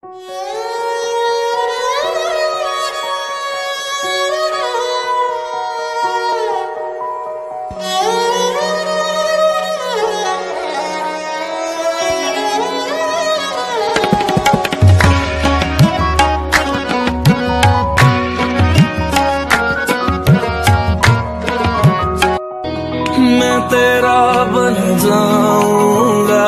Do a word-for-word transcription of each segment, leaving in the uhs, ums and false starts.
मैं तेरा बन जाऊंगा,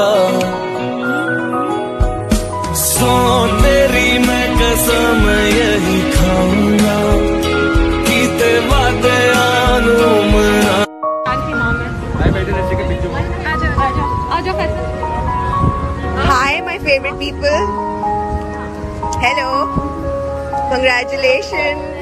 सो तेरी मैं कसम यही खाऊंगा कि ते वादे आनू मना। Hi, my favorite people. Hello. Congratulations.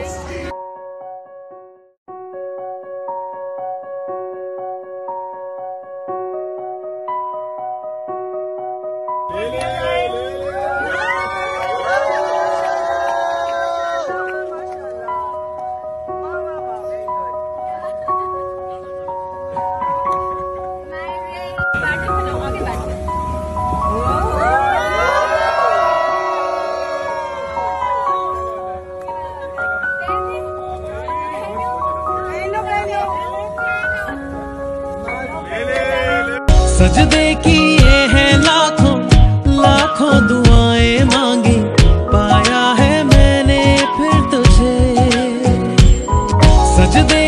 सजदे किए हैं लाखों लाखों दुआएं मांगी, पाया है मैंने फिर तुझे। सजदे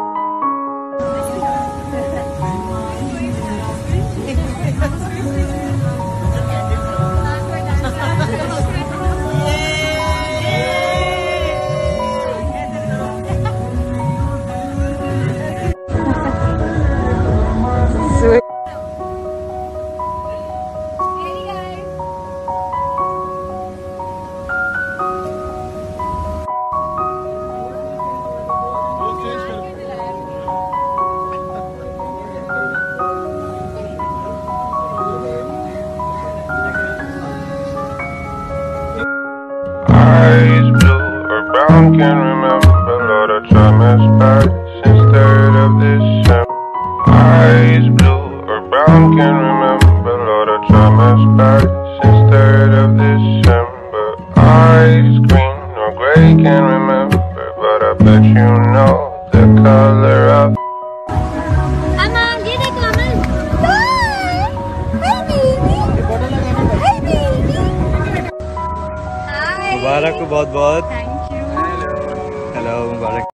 eyes blue or brown, can't remember. Lord, I try my best since third of December. Eyes blue or brown, can't remember. Lord, I try my best since third of December. Eyes green or gray, can't remember, but I bet you know the color of. मुबारक को बहुत बहुत Thank you. Hello Mubarak.